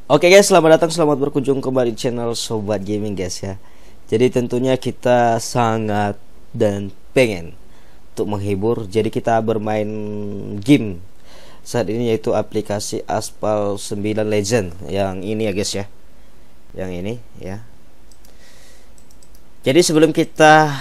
Oke guys, selamat datang, selamat berkunjung kembali di channel Sobat Gaming guys ya. Jadi tentunya kita sangat dan pengen untuk menghibur. Jadi kita bermain game saat ini, yaitu aplikasi Aspal 9 Legend. Yang ini ya guys ya, yang ini ya. Jadi sebelum kita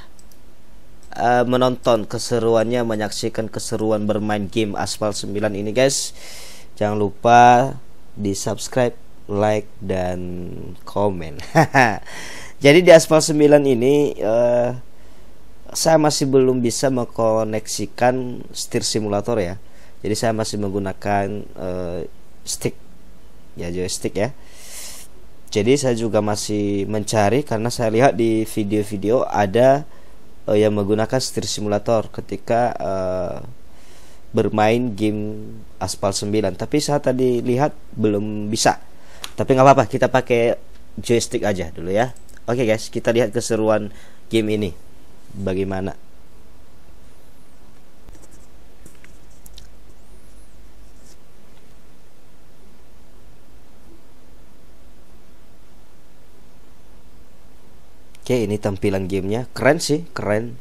menonton keseruannya, menyaksikan keseruan bermain game Aspal 9 ini guys, jangan lupa di subscribe, like, dan komen. Jadi di Aspal 9 ini saya masih belum bisa mengkoneksikan setir simulator ya. Jadi saya masih menggunakan stick ya, joystick ya. Jadi saya juga masih mencari, karena saya lihat di video-video ada yang menggunakan setir simulator ketika bermain game Aspal 9, tapi saya tadi lihat belum bisa. Tapi nggak apa-apa, kita pakai joystick aja dulu ya. Oke guys, kita lihat keseruan game ini bagaimana. Oke, ini tampilan gamenya, keren sih, keren.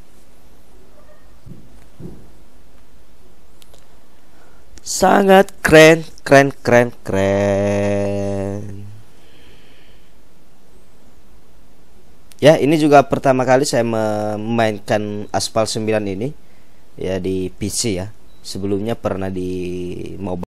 Sangat keren. Ya, ini juga pertama kali saya memainkan Aspal 9 ini ya di PC ya. Sebelumnya pernah di mobile.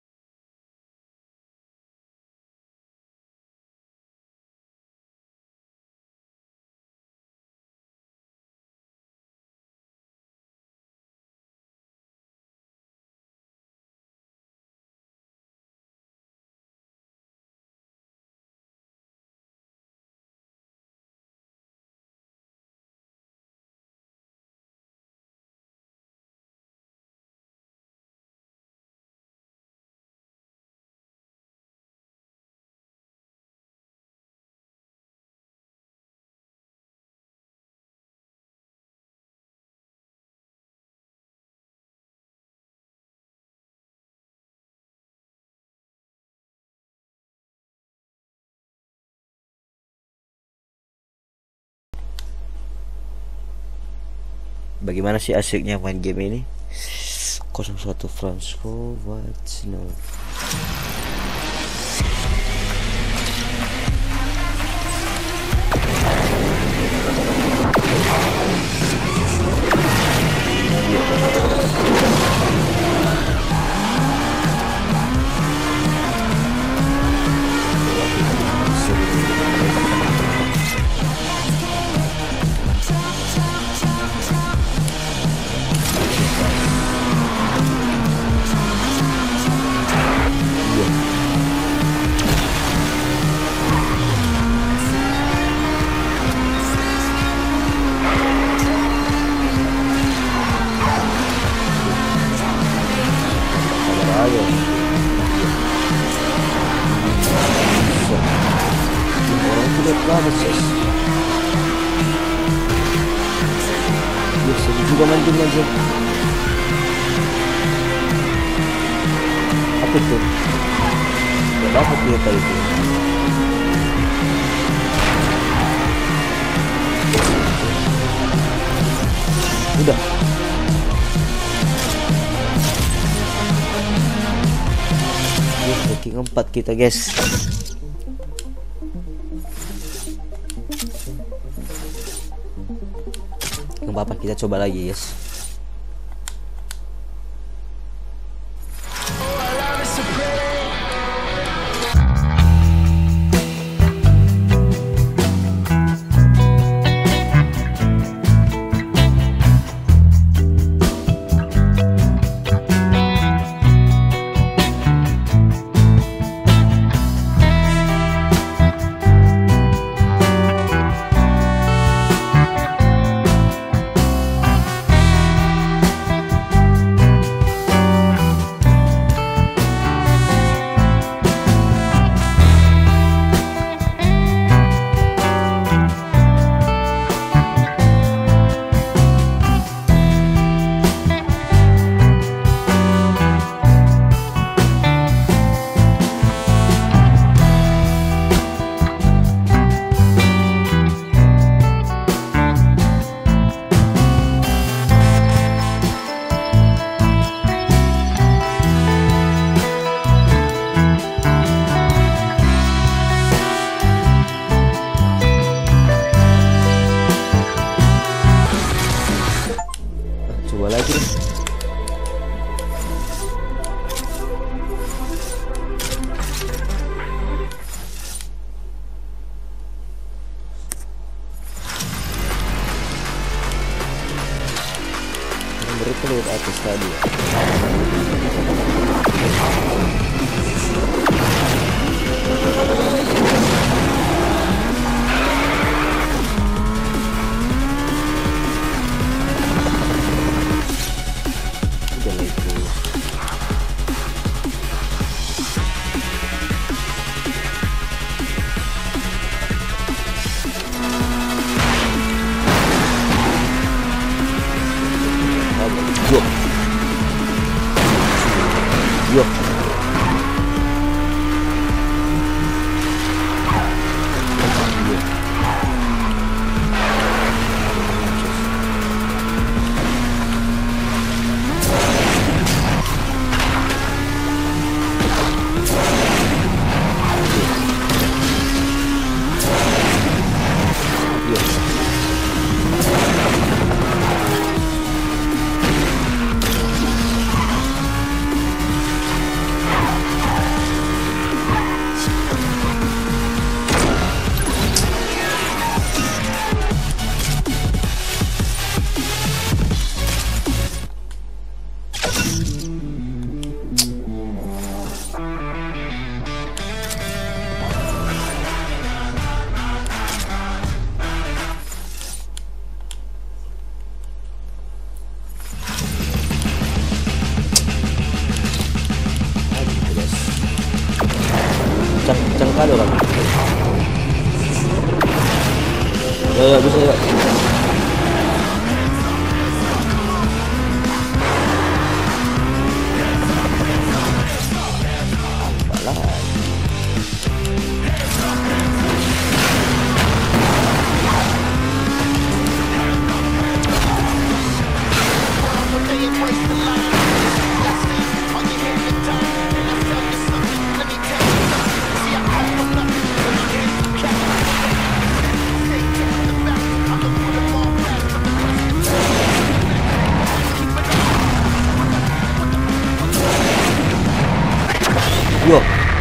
Bagaimana sih asiknya main game ini? 01 Fransko, what's no? Juga mancing. Apa itu? Gak dapat dia tadi itu. Udah. Ranking 4 kita guys. Gak apa-apa, kita coba lagi guys. Coba lagi deh. Nomor itu lihat atas tadi ya. Yo. Kencang kali orang. Ya bisa ya. Yo.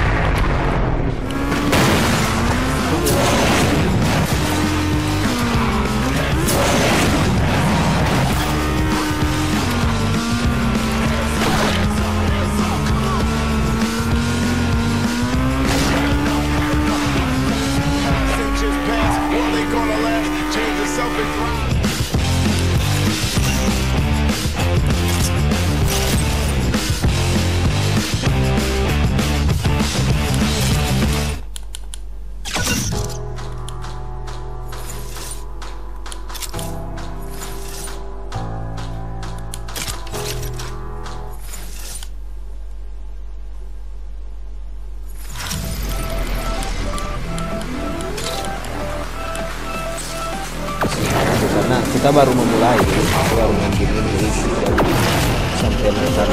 Karena kita baru memulai, kita baru main game ini, jadi sampai nanti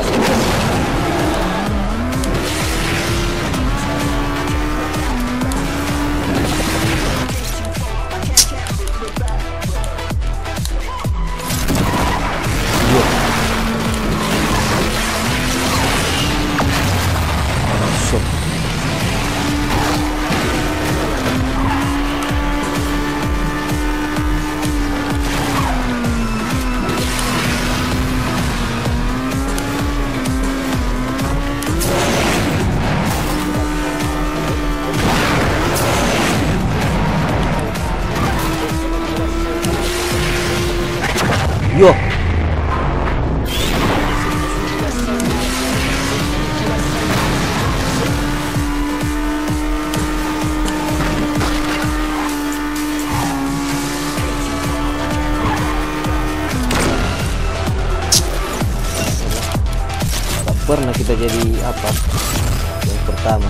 yo. Gak pernah kita jadi apa yang pertama.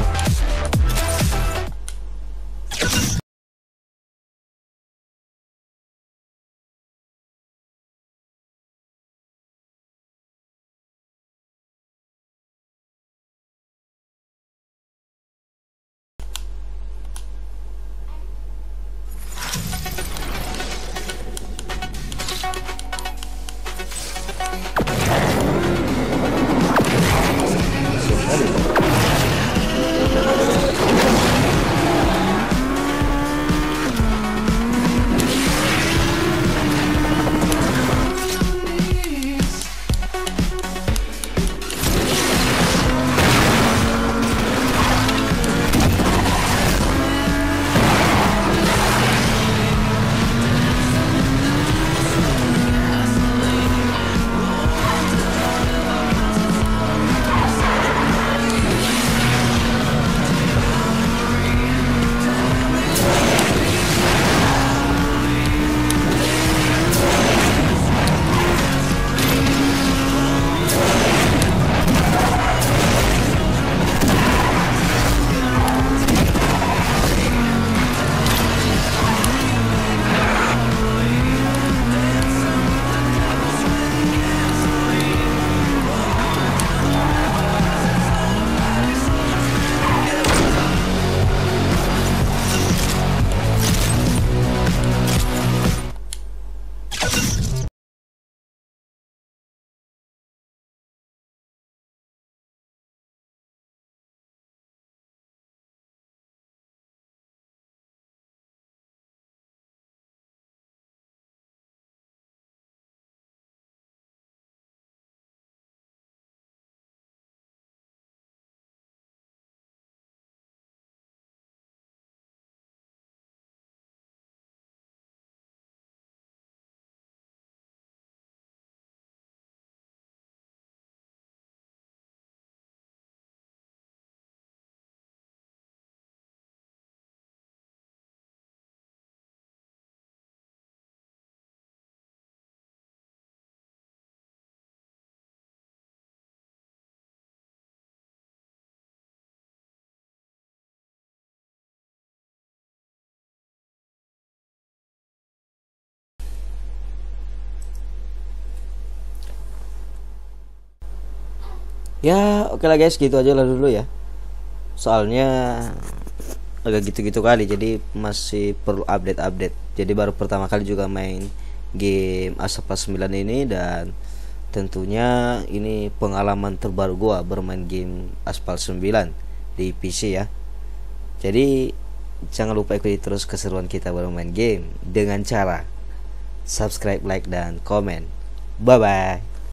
Ya oke lah guys, gitu aja lah dulu ya, soalnya agak gitu-gitu kali, jadi masih perlu update-update. Jadi baru pertama kali juga main game Asphalt 9 ini, dan tentunya ini pengalaman terbaru gua bermain game Asphalt 9 di PC ya. Jadi jangan lupa ikuti terus keseruan kita bermain game dengan cara subscribe, like, dan komen. Bye bye.